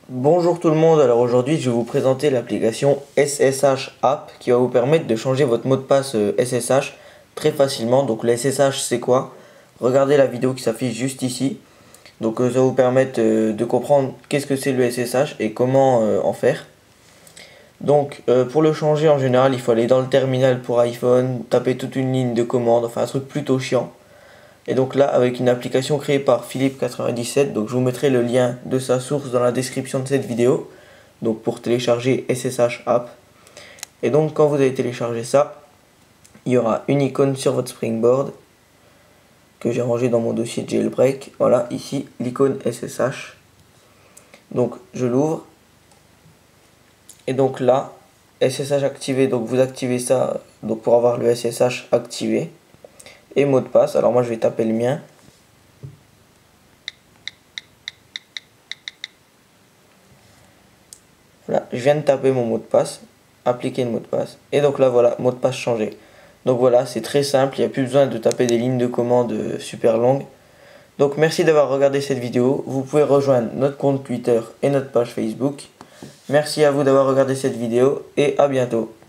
Bonjour tout le monde, alors aujourd'hui je vais vous présenter l'application SSH App qui va vous permettre de changer votre mot de passe SSH très facilement. Donc le SSH c'est quoi? Regardez la vidéo qui s'affiche juste ici. Donc ça va vous permettre de comprendre qu'est-ce que c'est le SSH et comment en faire. Donc pour le changer en général il faut aller dans le terminal pour iPhone, taper toute une ligne de commande, enfin un truc plutôt chiant. Et donc là, avec une application créée par Philippe97, donc je vous mettrai le lien de sa source dans la description de cette vidéo, donc pour télécharger SSH App. Et donc quand vous avez téléchargé ça, il y aura une icône sur votre Springboard que j'ai rangé dans mon dossier jailbreak. Voilà, ici l'icône SSH. Donc je l'ouvre. Et donc là, SSH activé, donc vous activez ça donc pour avoir le SSH activé. Et mot de passe, alors moi je vais taper le mien. Voilà, je viens de taper mon mot de passe, appliquer le mot de passe, et donc là voilà, mot de passe changé. Donc voilà, c'est très simple, il n'y a plus besoin de taper des lignes de commande super longues. Donc merci d'avoir regardé cette vidéo, vous pouvez rejoindre notre compte Twitter et notre page Facebook. Merci à vous d'avoir regardé cette vidéo et à bientôt.